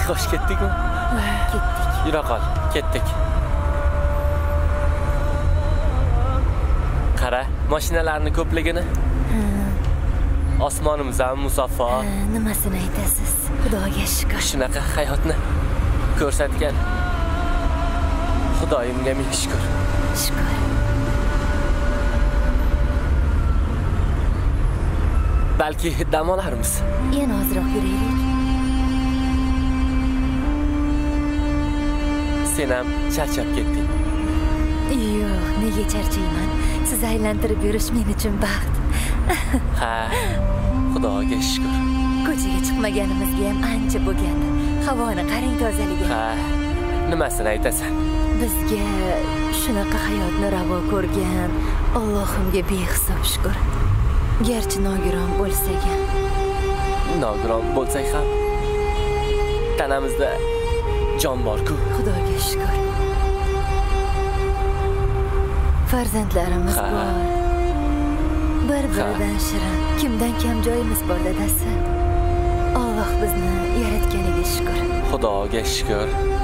Xo'sh, ketdikmi? Ketdik. Yura qol, ketdik. Qara, mashinalarning ko'pligini. Osmonimiz ham musaffo. Nimasini aytasiz? Xudoga shukr. Shunaqa hayotni ko'rsatgan Xudoyimga ming shukr. Shukr. Balki dam olarmiz. Yana ozroq yuraylik. Sen ham charchab ketding. Yo'q, nega charchayman? Siz aylantirib yurish men uchun baxt. Ha, Xudoga shukr. Ko'chaga chiqmaganimizga ham ancha bo'lgandi. Havoni qarang tozaligi. Ha, nimasini aytasan? Bizga shunaqa hayotni ravo ko'rgan Allohimga behisob shukr. Garchi nogiron bo'lsak ham. Nogiron bo'lsak ham tanamizda jon bor-ku. Xudoga shukr. Farzandlarimiz bor. Bir-biridan shirin. Kimdan kam joyimiz bor dadasi. Alloh bizni yaratganiga shukr. Xudoga shukr.